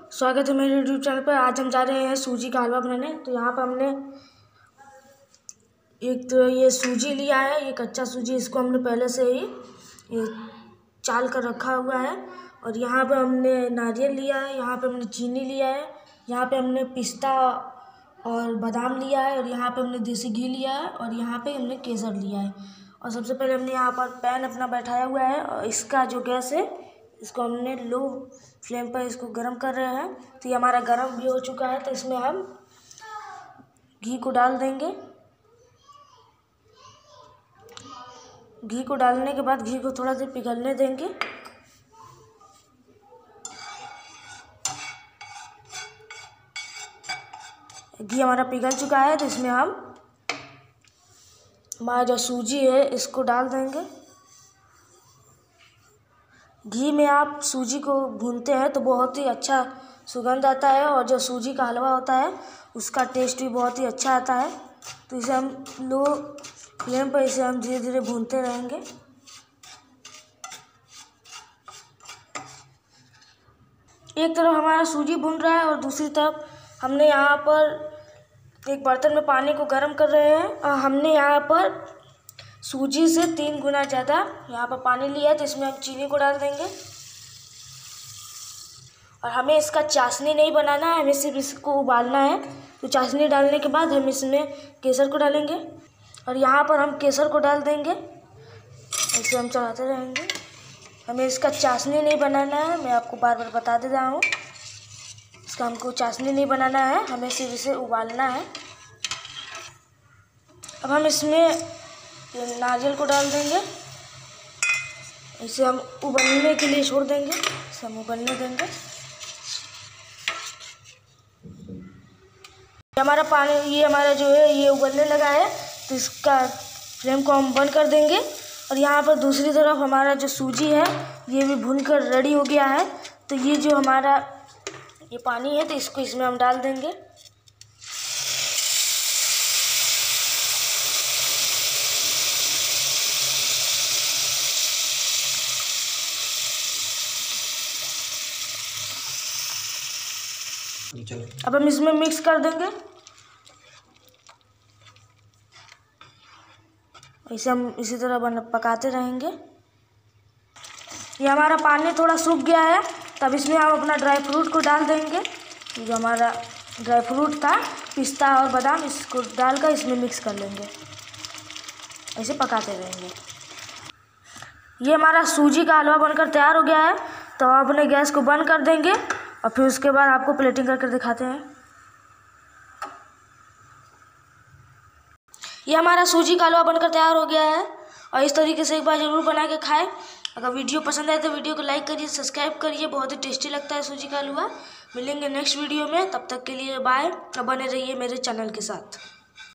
स्वागत है मेरे यूट्यूब चैनल पर। आज हम जा रहे हैं सूजी का हलवा बनाने। तो यहाँ पर हमने एक तो ये सूजी लिया है, ये कच्चा सूजी, इसको हमने पहले से ही ये चाल कर रखा हुआ है। और यहाँ पे हमने नारियल लिया है, यहाँ पे हमने चीनी लिया है, यहाँ पे हमने पिस्ता और बादाम लिया है, और यहाँ पे हमने देसी घी लिया है, और यहाँ पे हमने केसर लिया है। और सबसे पहले हमने यहाँ पर पैन अपना बैठाया हुआ है, और इसका जो गैस है इसको हमने लो फ्लेम पर इसको गर्म कर रहे हैं। तो ये हमारा गर्म भी हो चुका है। तो इसमें हम घी को डाल देंगे। घी को डालने के बाद घी को थोड़ा देर पिघलने देंगे। घी हमारा पिघल चुका है। तो इसमें हम हमारा जो सूजी है इसको डाल देंगे। घी में आप सूजी को भूनते हैं तो बहुत ही अच्छा सुगंध आता है, और जो सूजी का हलवा होता है उसका टेस्ट भी बहुत ही अच्छा आता है। तो इसे हम लो फ्लेम पर इसे हम धीरे धीरे भूनते रहेंगे। एक तरफ हमारा सूजी भून रहा है और दूसरी तरफ हमने यहाँ पर एक बर्तन में पानी को गर्म कर रहे हैं, और हमने यहाँ पर सूजी से 3 गुना ज़्यादा यहाँ पर पानी लिया है। तो इसमें हम चीनी को डाल देंगे, और हमें इसका चाशनी नहीं बनाना है, हमें सिर्फ इसको उबालना है। तो चाशनी डालने के बाद हम इसमें केसर को डालेंगे, और यहाँ पर हम केसर को डाल देंगे। ऐसे हम चलाते रहेंगे। हमें इसका चाशनी नहीं बनाना है, मैं आपको बार बार बता दे रहा हूँ। इसका हमको चाशनी नहीं बनाना है, हमें सिर्फ इसे उबालना है। अब हम इसमें नारियल को डाल देंगे। इसे हम उबलने के लिए छोड़ देंगे, इसे हम उबलने देंगे। हमारा पानी ये हमारा जो है ये उबलने लगा है। तो इसका फ्लेम को हम बंद कर देंगे। और यहाँ पर दूसरी तरफ हमारा जो सूजी है ये भी भूनकर रेडी हो गया है। तो ये जो हमारा ये पानी है तो इसको इसमें हम डाल देंगे। अब हम इसमें मिक्स कर देंगे। इसे हम इसी तरह पकाते रहेंगे। ये हमारा पानी थोड़ा सूख गया है, तब इसमें हम अपना ड्राई फ्रूट को डाल देंगे। जो हमारा ड्राई फ्रूट था, पिस्ता और बादाम, इसको डालकर इसमें मिक्स कर लेंगे। ऐसे पकाते रहेंगे। ये हमारा सूजी का हलवा बनकर तैयार हो गया है। तो हम अपने गैस को बंद कर देंगे, और फिर उसके बाद आपको प्लेटिंग करके दिखाते हैं। ये हमारा सूजी का हलवा बनकर तैयार हो गया है, और इस तरीके से एक बार ज़रूर बना के खाएं। अगर वीडियो पसंद आए तो वीडियो को लाइक करिए, सब्सक्राइब करिए। बहुत ही टेस्टी लगता है सूजी का हलवा। मिलेंगे नेक्स्ट वीडियो में, तब तक के लिए बाय। और बने रहिए मेरे चैनल के साथ।